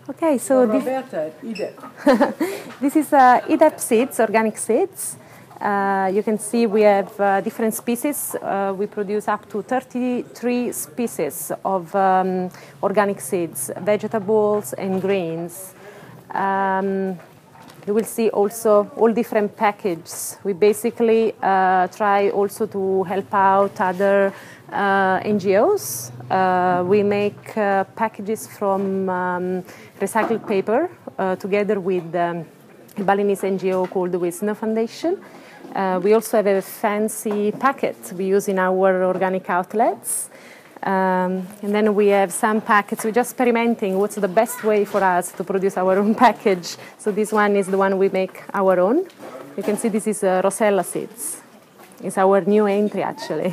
Okay, so Roberta, IDEP. this is IDEP seeds, organic seeds. You can see we have different species. We produce up to 33 species of organic seeds, vegetables and grains. You will see also all different packages. We basically try also to help out other NGOs. We make packages from recycled paper together with a Balinese NGO called the Wisner Foundation. We also have a fancy packet we use in our organic outlets. And then we have some packets. We're just experimenting what's the best way for us to produce our own package. So this one is the one we make our own. You can see this is Rosella seeds. It's our new entry, actually.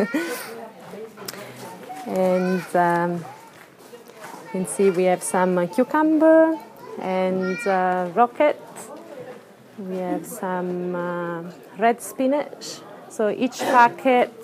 And you can see we have some cucumber and rocket. We have some red spinach. So each packet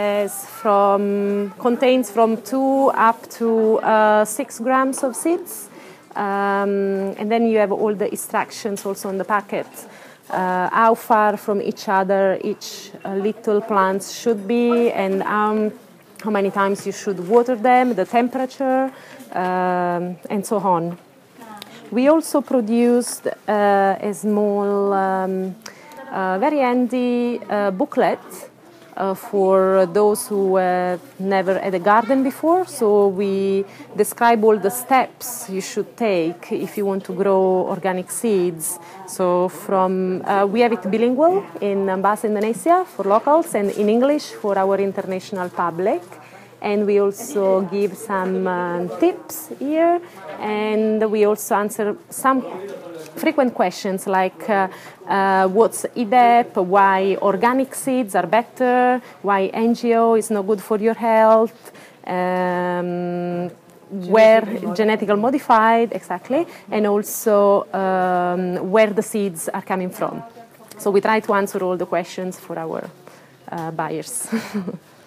contains from 2 up to 6 grams of seeds. And then you have all the instructions also on the packet. How far from each other each little plants should be, and how many times you should water them, the temperature, and so on. We also produced a small, very handy booklet for those who have never had a garden before. So we describe all the steps you should take if you want to grow organic seeds. So we have it bilingual in Bahasa Indonesia for locals and in English for our international public. And we also give some tips here, and we also answer some frequent questions like what's IDEP, why organic seeds are better, why NGO is not good for your health, where genetically modified, exactly, and also where the seeds are coming from. So we try to answer all the questions for our buyers.